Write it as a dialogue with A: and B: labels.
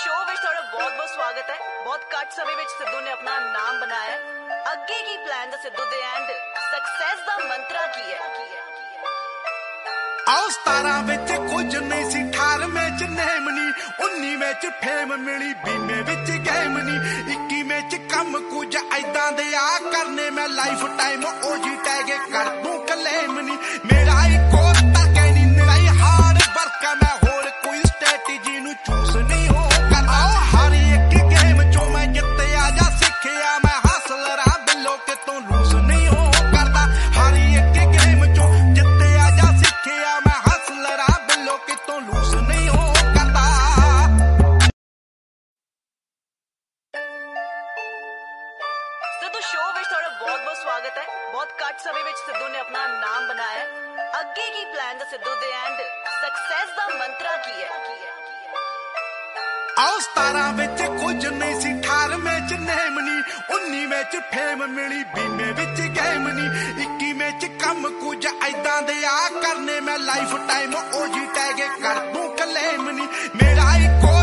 A: Show ਵਿੱਚ ਤੁਹਾਡਾ ਬਹੁਤ-ਬਹੁਤ ਸਵਾਗਤ ਹੈ। ਬਹੁਤ ਘੱਟ ਸਮੇਂ ਵਿੱਚ ਸਿੱਧੂ ਨੇ ਆਪਣਾ ਨਾਮ ਬਣਾਇਆ ਹੈ। ਅੱਗੇ ਕੀ ਪਲਾਨ ਦਾ ਸਿੱਧੂ ਦੇ ਐਂਡ ਸਕਸੈਸ ਦਾ ਮੰਤਰਾ ਕੀ ਹੈ?
B: ਆਓ 17 ਵਿੱਚ ਕੁਝ ਨਹੀਂ ਸੀ, 18ਵੇਂ ਚ ਨੇਮ ਨੀ, 19ਵੇਂ ਚ ਫੇਮ ਮਿਲੀ, 20ਵੇਂ ਵਿੱਚ ਗੇਮ ਨੀ, 21ਵੇਂ ਚ ਕੰਮ ਕੁਝ ਐਦਾਂ ਦੇ ਆ ਕਰਨੇ ਮੈਂ ਲਾਈਫ ਟਾਈਮ OG ਟੈਗ ਕਰ ਦੂੰ ਕਲੇਮ ਨੀ। ਮੇਰਾ ਇੱਕੋ ਟਾਰਗੇਟ ਨਹੀਂ, ਮੇਰਾ ਹੀ ਹਾਰਡ ਵਰਕ ਆ, ਮੈਂ ਹੋਰ ਕੋਈ ਸਟ੍ਰੈਟਜੀ ਨੂੰ ਚੂਸ ਨਹੀਂ ਹੋ ਕਰਦਾ। ਹਰ ਇੱਕ ਗੇਮ ਚੋਂ ਮੈਂ ਜਿੱਤਿਆ ਜਾਂ ਸਿੱਖਿਆ, ਮੈਂ ਹਾਸਲਰ ਆ ਬਿੱਲੋ ਕਿਤੋਂ ਲੂਸ ਨਹੀਂ ਹੋ ਕਰਦਾ। ਹਰ ਇੱਕ ਗੇਮ ਚੋਂ ਜਿੱਤਿਆ ਜਾਂ ਸਿੱਖਿਆ, ਮੈਂ ਹਾਸਲਰ ਆ ਬਿੱਲੋ ਕਿਤੋਂ ਲੂਸ ਨਹੀਂ ਹੋ ਕਰਦਾ।
A: ਸਿੱਧੂ ਸ਼ੋਅ ਵਿੱਚ ਤੁਹਾਡਾ ਬਹੁਤ-ਬਹੁਤ ਸਵਾਗਤ ਹੈ। ਬਹੁਤ ਘੱਟ ਸਮੇਂ ਵਿੱਚ ਸਿੱਧੂ ਨੇ ਆਪਣਾ ਨਾਮ ਬਣਾਇਆ ਹੈ। ਅੱਗੇ ਕੀ ਪਲਾਨ ਦਾ ਸਿੱਧੂ ਦੇ ਐਂਡ ਸਕਸੈਸ ਦਾ ਮੰਤਰਾ ਕੀ ਹੈ?
B: ਆਓ 17 ਵਿੱਚ ਕੁਝ ਨਹੀਂ ਸੀ, 18ਵੇਂ ਚ ਨੇਮ ਨੀ, 19ਵੇਂ ਚ ਫੇਮ ਮਿਲੀ, 20ਵੇਂ ਵਿੱਚ ਗੇਮ ਨੀ, 21ਵੇਂ ਚ ਕੰਮ ਕੁਝ ਐਦਾਂ ਦੇ ਆ ਕਰਨੇ ਮੈਂ ਲਾਈਫ ਟਾਈਮ OG ਟੈਗ ਕਰ ਦੂੰ ਕਲੇਮ ਨੀ। ਮੇਰਾ ਇੱਕੋ